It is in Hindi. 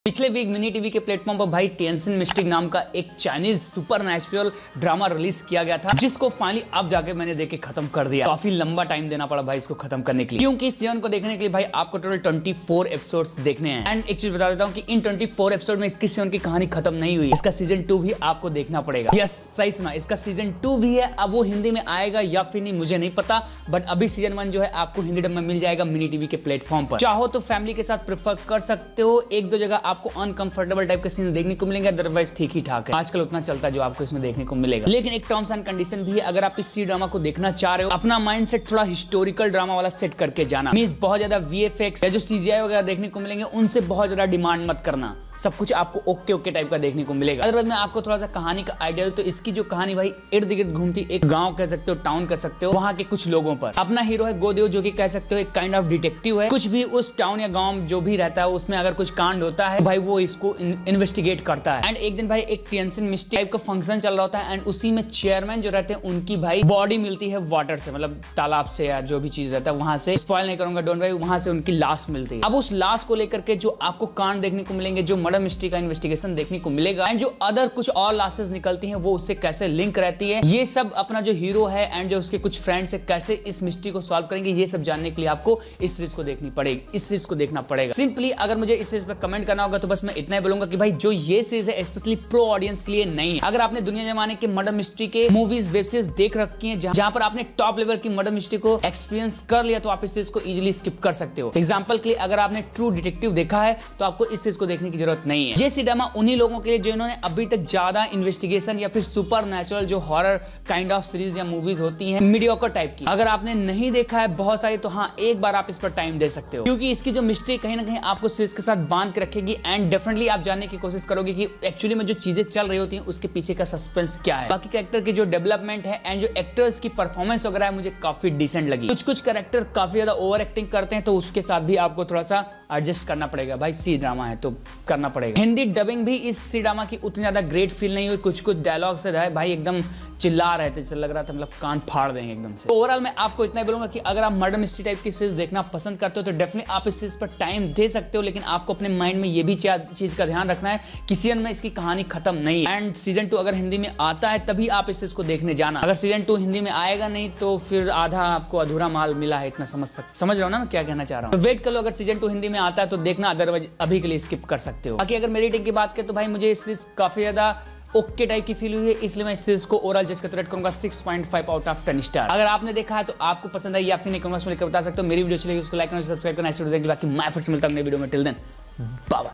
पिछले वीक मिनी टीवी के प्लेटफॉर्म पर भाई टेंशन मिस्टिक नाम का एक चाइनीज सुपरनैचुरल ड्रामा रिलीज किया गया था, जिसको फाइनली अब जाके मैंने देख के खत्म कर दिया। काफी लंबा टाइम देना पड़ा भाई इसको खत्म करने के लिए, क्योंकि इस सीजन को देखने के लिए भाई आपको टोटल 24 एपिसोड्स देखने हैं। एंड एक चीज बता देता हूँ कि इन 24 एपिसोड में इसकी सीजन की कहानी खत्म नहीं हुई, इसका सीजन 2 भी आपको देखना पड़ेगा। यस, सही सुना, इसका सीजन 2 भी है। अब वो हिंदी में आएगा या फिर नहीं मुझे नहीं पता, बट अभी सीजन 1 जो है आपको हिंदी डब में मिल जाएगा मिनी टीवी के प्लेटफॉर्म पर। चाहो तो फैमिली के साथ प्रेफर कर सकते हो। एक दो जगह आपको अनकंफर्टेबल टाइप के सीन देखने को मिलेंगे, अदरवाइज ठीक ही ठाक है। आजकल उतना चलता है जो आपको इसमें देखने को मिलेगा। लेकिन एक टर्म्स एंड कंडीशन भी है, अगर आप इस सी ड्रामा को देखना चाह रहे हो, अपना माइंडसेट थोड़ा हिस्टोरिकल ड्रामा वाला सेट करके जाना। मींस बहुत ज्यादा वीएफएक्स या जो सीजीआई वगैरह देखने को मिलेंगे उनसे बहुत ज्यादा डिमांड मत करना, सब कुछ आपको ओके ओके टाइप का देखने को मिलेगा। अदरवाइज मैं आपको थोड़ा सा कहानी का आइडिया दूं तो इसकी जो कहानी भाई इर्द गिर्द घूमती एक गांव कह सकते हो, टाउन कह सकते हो, वहां के कुछ लोगों पर। अपना हीरो है गोदेव, जो कि कह सकते हो एक काइंड ऑफ डिटेक्टिव है। कुछ भी उस टाउन या गांव जो भी रहता है उसमें अगर कुछ कांड होता है भाई वो इसको इन्वेस्टिगेट करता है। एंड एक दिन भाई एक टेंशन मिस्टिक टाइप का फंक्शन चल रहा होता है एंड उसी में चेयरमैन जो रहते हैं उनकी भाई बॉडी मिलती है वाटर से, मतलब तालाब से या जो भी चीज रहता है वहां से, स्पॉइल नहीं करूंगा डोंट वरी, वहां से उनकी लाश मिलती है। अब उस लाश को लेकर के जो आपको कांड देखने को मिलेंगे, जो मर्डर मिस्ट्री का इन्वेस्टिगेशन देखने को मिलेगा एंड जो अदर कुछ और लाशेस निकलती हैं वो उससे कैसे लिंक रहती है, ये सब अपना जो हीरो है एंड जो उसके कुछ फ्रेंड्स है कैसे इस मिस्ट्री को सॉल्व करेंगे, ये सब जानने के लिए आपको इस सीरीज को देखनी पड़ेगी, इस सीरीज को देखना पड़ेगा। सिंपली अगर मुझे इस सीरीज पर कमेंट करना होगा तो बस मैं इतना ही बोलूंगा कि भाई जो ये सीरीज है स्पेशली प्रो ऑडियंस के लिए नहीं है। अगर आपने दुनिया जमाने के मर्डर मिस्ट्री के मूवीज वेब सीरीज देख रखी हैं जहां पर आपने टॉप लेवल की मर्डर मिस्ट्री को एक्सपीरियंस कर लिया तो आप इस सीरीज को इजीली स्किप कर सकते हो। एग्जांपल के लिए अगर आपने ट्रू डिटेक्टिव देखा है तो आपको इस सीरीज को देखने की जरूरत नहीं है। ये सिनेमा उन्हीं लोगों के लिए जिन्होंने अभी तक ज्यादा इन्वेस्टिगेशन या फिर सुपरनैचुरल जो हॉरर काइंड ऑफ सीरीज या मूवीज होती हैं मीडियोकर टाइप की, अगर आपने नहीं देखा है बहुत सारी, तो हाँ एक बार आप इस पर टाइम दे सकते हो, क्योंकि इसकी जो मिस्ट्री कहीं ना कहीं आपको सीरीज के साथ बांध के रखेगी एंड डेफिनेटली आप जानने की कोशिश करोगे कि एक्चुअली में जो चीजें चल रही होती हैं उसके पीछे का सस्पेंस क्या है। बाकी कैरेक्टर की जो डेवलपमेंट है एंड जो एक्टर्स की परफॉर्मेंस वगैरह है मुझे काफी डिसेंट लगी। कुछ कैरेक्टर काफी ज्यादा ओवर एक्टिंग करते हैं तो उसके साथ भी आपको थोड़ा सा एडजस्ट करना पड़ेगा, भाई सी ड्रामा है तो करना पड़ेगा। हिंदी डबिंग भी इस सी ड्रामा की उतनी ज्यादा ग्रेट फील नहीं हुई, कुछ डायलॉग से रहे भाई एकदम चिल्ला रहे थे, लग रहा था मतलब कान फाड़ देंगे एकदम से। ओवरऑल मैं आपको इतना ही बोलूंगा कि अगर आप मर्डर मिस्ट्री टाइप की सीरीज देखना पसंद करते हो तो डेफिनेटली आप इस सीरीज पर टाइम दे सकते हो, लेकिन आपको अपने माइंड में ये भी चीज का ध्यान रखना है कि सीजन में इसकी कहानी खत्म नहीं है एंड सीजन 2 अगर हिंदी में आता है तभी आप इस सीरीज को देखने जाना। अगर सीजन 2 हिंदी में आएगा नहीं तो फिर आधा आपको अधूरा माल मिला है, इतना समझ रहा हूँ ना मैं क्या कहना चाह रहा हूँ। तो वेट कर लो, अगर सीजन 2 हिंदी में आता है तो देखना, अदरवाइज अभी के लिए स्किप कर सकते हो। बाकी अगर मेरी टेक की बात करें तो भाई मुझे इस सीरीज काफी ज्यादा ओके टाइप की फील हुई है, इसलिए मैं इस सीरीज को ओवरऑल जज करते रेट करूंगा 6.5 आउट ऑफ 10 स्टार। अगर आपने देखा है तो आपको पसंद आई या फिर नहीं, कमेंट्स में लिखकर बता सकते हो। मेरी वीडियो चलेगी उसको लाइक करना, सब्सक्राइब करना, ऐसे बाकी मैं फिर से मिलता हूं नई वीडियो में। Till then bye bye.